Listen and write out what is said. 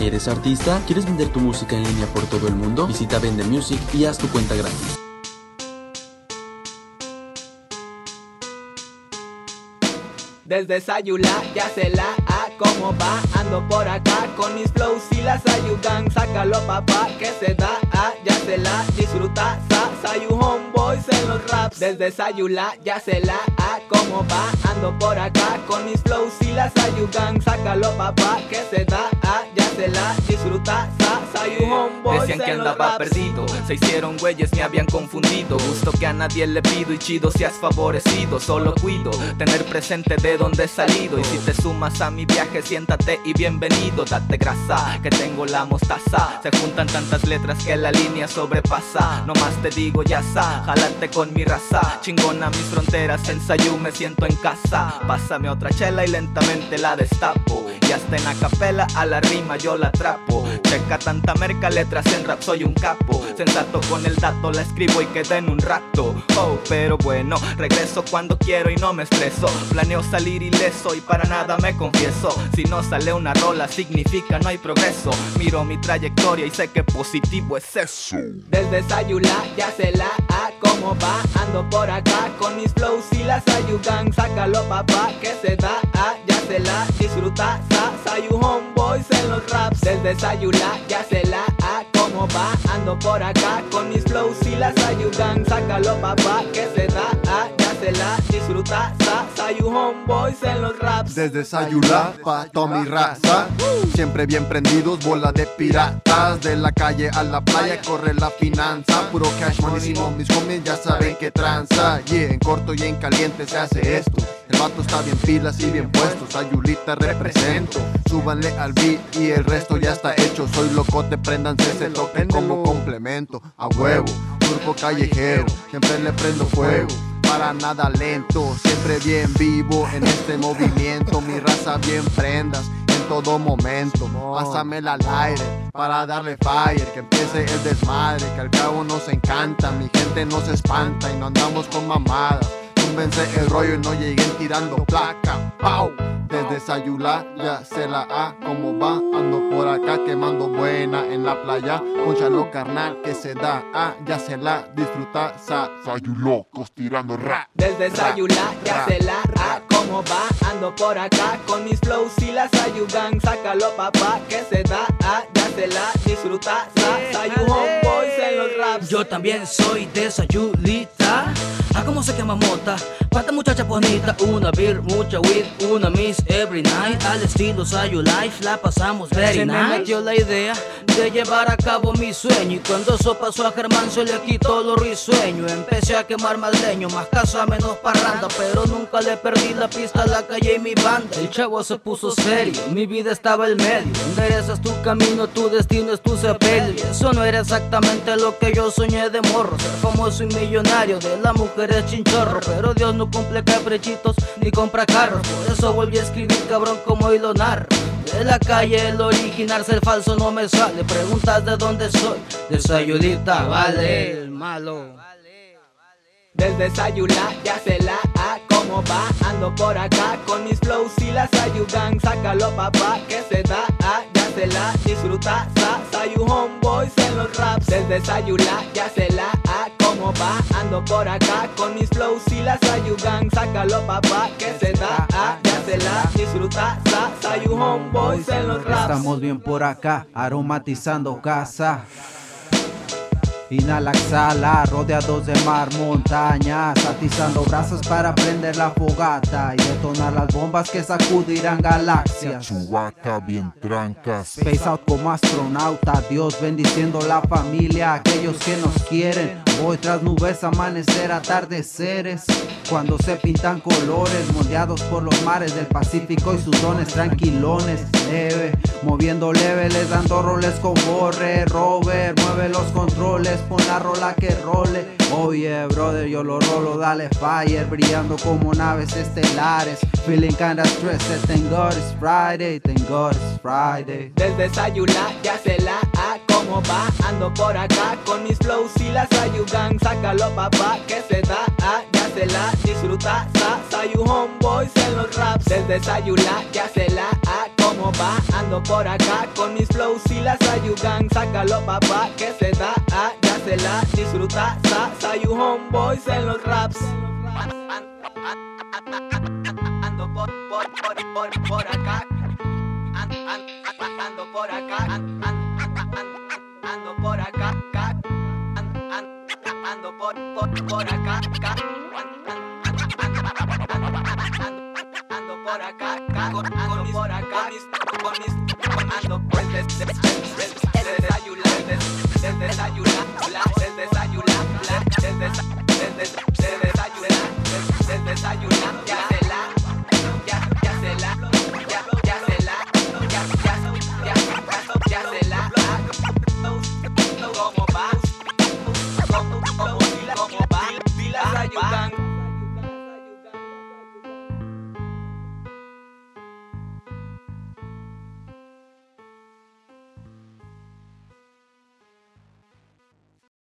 ¿Eres artista? ¿Quieres vender tu música en línea por todo el mundo? Visita Vende Music y haz tu cuenta gratis. Desde Sayula ya se la como va, ando por acá con mis flows y las ayudan. Sácalo papá que se da, ya se la disfruta. Sayu homeboys en los raps. Desde Sayula ya se la como va, ando por acá con mis flows y las ayudan. Sácalo papá que se da, ya se la disfruta. Sayu homeboys decían que en los andaba raps. perdido, se hicieron güeyes, me habían confundido. Gusto que a nadie le pido y chido seas favorecido. Solo cuido tener presente de dónde he salido. Y si te sumas a mi viaje, siéntate y bienvenido. Date grasa, que tengo la mostaza. Se juntan tantas letras que la línea sobrepasa. No más te digo ya sa, jalate con mi raza. Chingona mis fronteras, en Sayú me siento en casa. Pásame otra chela y lentamente la destapo. Y hasta en acapela a la rima yo la atrapo. Checa tanta merca, letras en rap, soy un capo. Sensato con el dato, la escribo y quedé en un rato. Oh, pero bueno, regreso cuando quiero y no me estreso. Planeo salir ileso y para nada me confieso. Si no sale una rola significa no hay progreso. Miro mi trayectoria y sé que positivo es eso. Desde Sayula ya se la como va, ando por acá con mis flows y las ayudan. Sácalo papá que se da, ya se la disfruta. Sayu homeboys en los raps. Desde Sayula ya se la como va, ando por acá con mis flows y las ayudan. Sácalo papá que se da, ya se la disfruta. Sayu homeboys en los raps. Desde Sayula pa' toda mi raza, siempre bien prendidos, bola de piratas. De la calle a la playa corre la finanza. Puro cash monísimo, mis homies ya saben que tranza. Yeah, en corto y en caliente se hace esto. El vato está bien pilas y bien puesto. Sayulita represento. Súbanle al beat y el resto ya está hecho. Soy locote, préndanse ese toque como complemento. A huevo, turco callejero, siempre le prendo fuego. Para nada lento, siempre bien vivo en este movimiento. Mi raza bien prendas en todo momento. Pásamela al aire para darle fire. Que empiece el desmadre, que al cabo nos encanta. Mi gente no se espanta y no andamos con mamadas. Túmbense el rollo y no lleguen tirando placa. ¡Pau! Desde Sayula ya se la como va, ando por acá quemando buena en la playa. Ponchalo carnal que se da, ya se la disfruta. Sayulocos tirando rap. Desde Sayula ya se la como va, ando por acá con mis flows y las ayudan. Sácalo papá que se da, ya se la disfruta. Sayu homeboys en los raps. Yo también soy de Sayulita. Como se quema mota, falta muchacha bonita. Una beer, mucha weed, una miss every night. Al estilo Sayu Life, la pasamos very nice. Se me metió la idea de llevar a cabo mi sueño. Y cuando eso pasó a Germán se le quitó lo risueño. Empecé a quemar más leño, más casa, menos parranda. Pero nunca le perdí la pista a la calle y mi banda. El chavo se puso serio, mi vida estaba en medio. Enderezas tu camino, tu destino es tu sepelio. Y eso no era exactamente lo que yo soñé de morro. Ser famoso y millonario, de la mujer es chinchorro. Pero Dios no cumple caprichitos ni compra carros. Por eso volví a escribir cabrón como hilo narro. De la calle el original, ser falso no me sale. Preguntas de dónde soy, de Sayulita, vale, el malo. Desde Sayula ya se la como va, ando por acá con mis flows y las ayudan. Sácalo papá que se da, ya se la disfruta. Sayu homeboys en los raps. Desde Sayula ya se la como va, ando por acá con mis flows y las ayudan. Sácalo papá que se da, ya se la disfruta. Sayu homeboys en los raps. Estamos bien por acá, aromatizando casa. Inhala, exhala, rodeados de mar, montañas, atizando brasas para prender la fogata y detonar las bombas que sacudirán galaxias. Chewbacca bien trancas. Space out como astronauta, Dios bendiciendo la familia, aquellos que nos quieren. Voy tras nubes, amanecer, atardeceres. Cuando se pintan colores, moldeados por los mares del Pacífico y sus dones tranquilones. Leve, moviendo leveles, dando roles con borre. Rover, mueve los controles, pon la rola que role. Oh yeah, brother, yo lo rolo, dale fire. Brillando como naves estelares. Feeling kinda stressed, thank God it's Friday, thank God it's Friday. Desde Sayula ya se la como va, ando por acá con mis flows y las ayudan. Sácalo papá que se da, ya se la disfruta, Sayu Homeboys en los raps. Desde Sayula, ya se la ¿cómo va? Ando por acá con mis flows y la Sayu Gang. Sácalo papá, que se da, ya se la disfruta, Sayu Homeboys en los raps. Ando por acá. Ando por acá. Ando por acá. Ando por acá. Ando por acá. Ando por acá. Ando por acá.